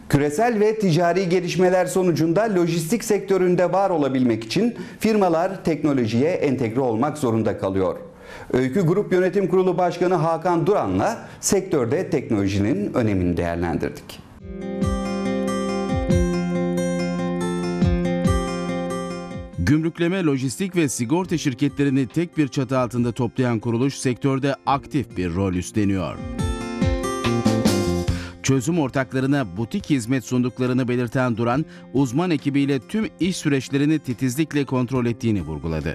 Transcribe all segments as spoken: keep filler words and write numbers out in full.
Küresel ve ticari gelişmeler sonucunda lojistik sektöründe var olabilmek için firmalar teknolojiye entegre olmak zorunda kalıyor. Öykü Grup Yönetim Kurulu Başkanı Hakan Duran'la sektörde teknolojinin önemini değerlendirdik. Gümrükleme, lojistik ve sigorta şirketlerini tek bir çatı altında toplayan kuruluş sektörde aktif bir rol üstleniyor. Çözüm ortaklarına butik hizmet sunduklarını belirten Duran, uzman ekibiyle tüm iş süreçlerini titizlikle kontrol ettiğini vurguladı.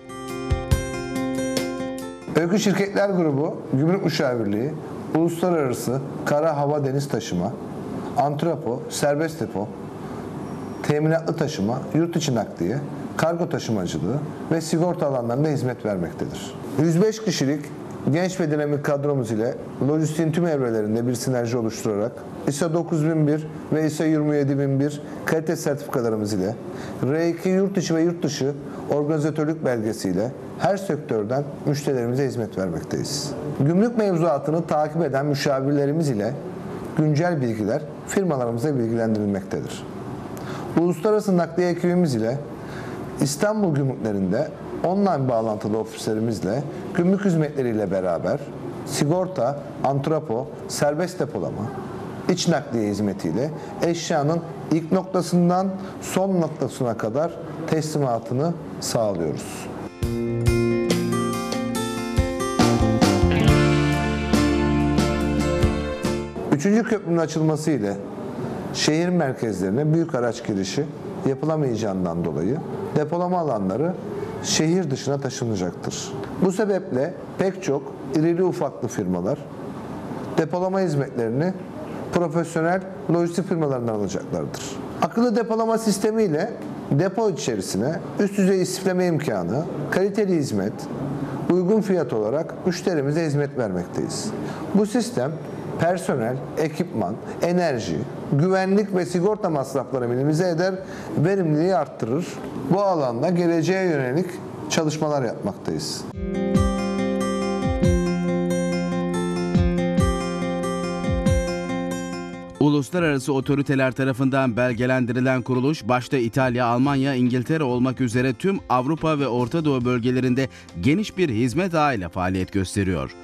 Öykü Şirketler Grubu, Gümrük Müşavirliği, Uluslararası Kara, Hava, Deniz Taşıma, Antrepo, Serbest Depo, Teminatlı Taşıma, Yurt içi Nakliye, Kargo taşımacılığı ve sigorta alanlarında hizmet vermektedir. yüz beş kişilik genç ve dinamik kadromuz ile lojistiğin tüm evrelerinde bir sinerji oluşturarak I S O dokuz bin bir ve I S O yirmi yedi bin bir kalite sertifikalarımız ile R iki yurt içi ve yurt dışı organizatörlük belgesiyle her sektörden müşterilerimize hizmet vermekteyiz. Gümrük mevzuatını takip eden müşavirlerimiz ile güncel bilgiler firmalarımıza bilgilendirilmektedir. Uluslararası nakliye ekibimiz ile İstanbul gümrüklerinde online bağlantılı ofislerimizle gümrük hizmetleriyle beraber sigorta, antrepo, serbest depolama, iç nakliye hizmetiyle eşyanın ilk noktasından son noktasına kadar teslimatını sağlıyoruz. Üçüncü köprünün açılması ile şehir merkezlerine büyük araç girişi yapılamayacağından dolayı depolama alanları şehir dışına taşınacaktır. Bu sebeple pek çok irili ufaklı firmalar depolama hizmetlerini profesyonel lojistik firmalarından alacaklardır. Akıllı depolama sistemiyle depo içerisine üst düzey istifleme imkanı, kaliteli hizmet, uygun fiyat olarak müşterimize hizmet vermekteyiz. Bu sistem personel, ekipman, enerji, güvenlik ve sigorta masrafları minimize eder, verimliliği arttırır. Bu alanda geleceğe yönelik çalışmalar yapmaktayız. Uluslararası otoriteler tarafından belgelendirilen kuruluş, başta İtalya, Almanya, İngiltere olmak üzere tüm Avrupa ve Orta Doğu bölgelerinde geniş bir hizmet ağıyla faaliyet gösteriyor.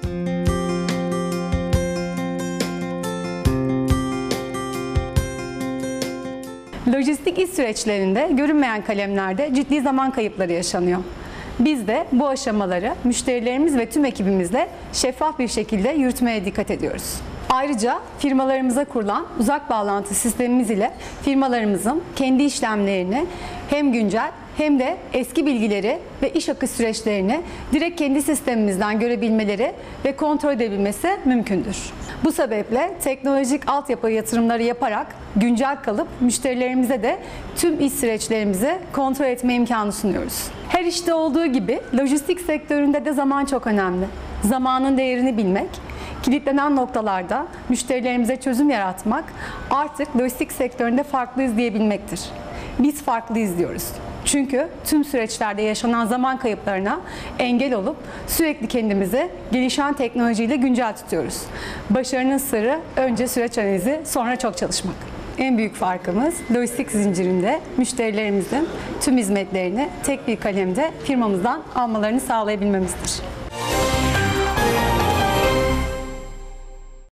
Lojistik iş süreçlerinde görünmeyen kalemlerde ciddi zaman kayıpları yaşanıyor. Biz de bu aşamaları müşterilerimiz ve tüm ekibimizle şeffaf bir şekilde yürütmeye dikkat ediyoruz. Ayrıca firmalarımıza kurulan uzak bağlantı sistemimiz ile firmalarımızın kendi işlemlerini hem güncel hem de eski bilgileri ve iş akış süreçlerini direkt kendi sistemimizden görebilmeleri ve kontrol edebilmesi mümkündür. Bu sebeple teknolojik altyapı yatırımları yaparak güncel kalıp müşterilerimize de tüm iş süreçlerimizi kontrol etme imkanı sunuyoruz. Her işte olduğu gibi lojistik sektöründe de zaman çok önemli. Zamanın değerini bilmek, kilitlenen noktalarda müşterilerimize çözüm yaratmak artık lojistik sektöründe farklıyız diyebilmektir. Biz farklıyız diyoruz. Çünkü tüm süreçlerde yaşanan zaman kayıplarına engel olup sürekli kendimizi gelişen teknolojiyle güncel tutuyoruz. Başarının sırrı önce süreç analizi, sonra çok çalışmak. En büyük farkımız lojistik zincirinde müşterilerimizin tüm hizmetlerini tek bir kalemde firmamızdan almalarını sağlayabilmemizdir.